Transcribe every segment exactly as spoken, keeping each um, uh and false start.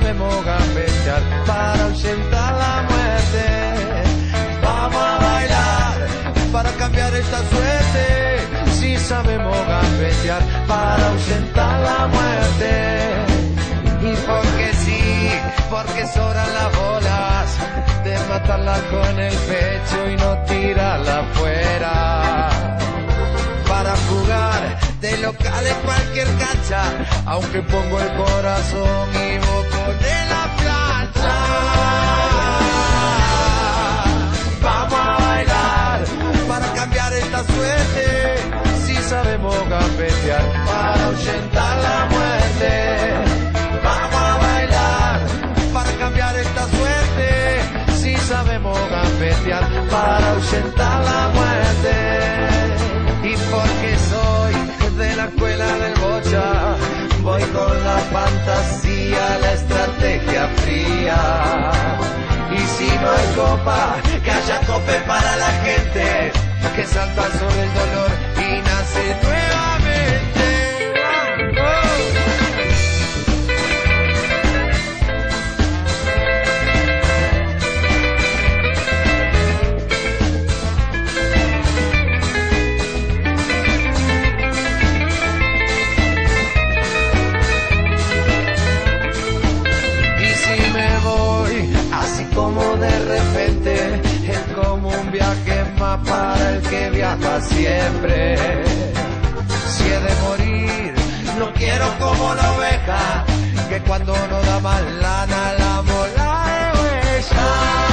sabemos gambetear para ahuyentar la muerte. Vamos a bailar para cambiar esta suerte. Si sabemos gambetear para ahuyentar la muerte. Y porque sí, porque sobran las bolas de matarla con el pecho y no tirarla afuera. Para jugar de local en cualquier cancha, aunque pongo el corazón y vos ponés la plancha. Vamos a bailar para cambiar esta suerte. Si sabemos gambetear para ahuyentar la muerte. Vamos a bailar para cambiar esta suerte. Si sabemos gambetear para ahuyentar la muerte. Y porque soy de la escuela del bocha, voy con la fantasía, la estrategia fría. Y si no hay copa, que haya cope para la gente que salta sobre el dolor y nace nuevamente. Como de repente es como un viaje más para el que viaja siempre. Si he de morir, no quiero como la oveja, que cuando no da más lana la mola de huella.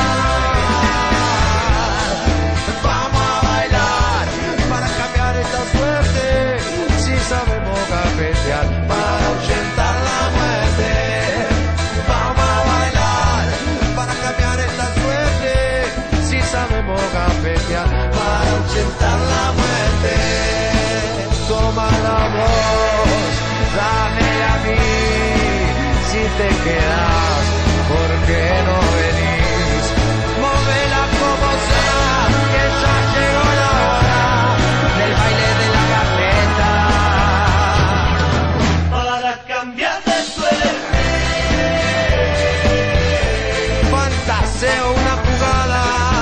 Vamos a bailar para cambiar esta suerte. Si sabemos gambetear para ahuyentar la muerte. Sabemos gambetear para ahuyentar la muerte. Toma la voz, dámela a mí. Si te quedas, ¿por qué no venís? Móvela como sea, que ya llegó la hora del baile de la gambeta. Para cambiar de suerte, fantaseo una jugada.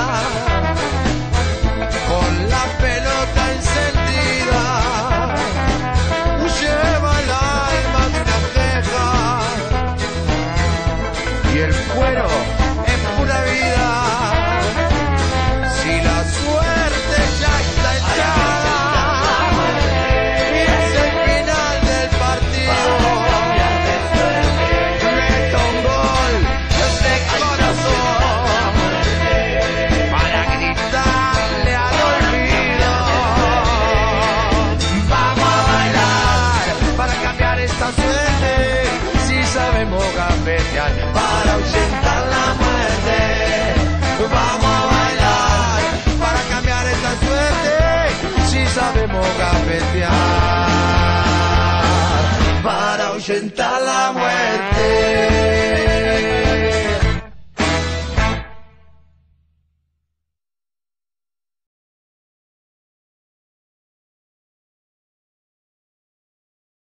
Bueno, es pura vida. Si la suerte ya está echada y es el final del partido, meto un gol de corazón para gritarle al olvido. Vamos a bailar para cambiar esta suerte. Si sabemos gambetear para ahuyentar la muerte. Vamos a bailar para cambiar esta suerte. Si sabemos gambetear para ahuyentar la muerte.